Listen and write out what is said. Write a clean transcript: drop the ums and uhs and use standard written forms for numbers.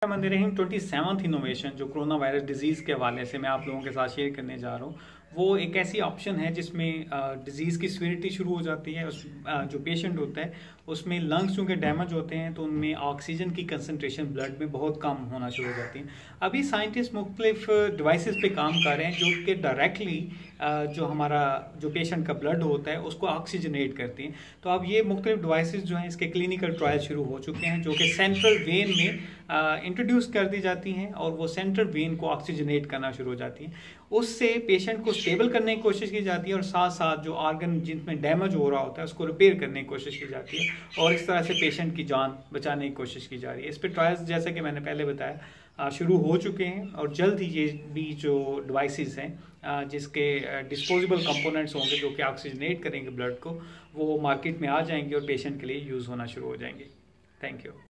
रहीम 27th innovation जो corona virus disease के हवाले से मैं आप लोगों के साथ शेयर करने जा रहा हूँ, वो एक ऐसी ऑप्शन है जिसमें डिजीज़ की सीवियरिटी शुरू हो जाती है। जो पेशेंट होता है उसमें लंग्स चूँकि डैमेज होते हैं तो उनमें ऑक्सीजन की कंसनट्रेशन ब्लड में बहुत कम होना शुरू हो जाती है। अभी साइंटिस्ट मुख्तलिफ डिवाइसेस पे काम कर रहे हैं जो कि डायरेक्टली जो पेशेंट का ब्लड होता है उसको ऑक्सीजनेट करती हैं। तो अब ये मुख्तलिफ डिवाइसेस जो हैं इसके क्लिनिकल ट्रायल शुरू हो चुके हैं जो कि सेंट्रल वेन में इंट्रोड्यूस कर दी जाती हैं और वो सेंट्रल वेन को ऑक्सीजनेट करना शुरू हो जाती हैं। उससे पेशेंट को स्टेबल करने की कोशिश की जाती है और साथ साथ जो ऑर्गन जिनमें डैमेज हो रहा होता है उसको रिपेयर करने की कोशिश की जाती है और इस तरह से पेशेंट की जान बचाने की कोशिश की जा रही है। इस पर ट्रायल्स जैसे कि मैंने पहले बताया शुरू हो चुके हैं और जल्द ही ये भी जो डिवाइसेस हैं जिसके डिस्पोजेबल कंपोनेंट्स होंगे जो कि ऑक्सीजनेट करेंगे ब्लड को, वो मार्केट में आ जाएंगे और पेशेंट के लिए यूज़ होना शुरू हो जाएंगे। Thank you.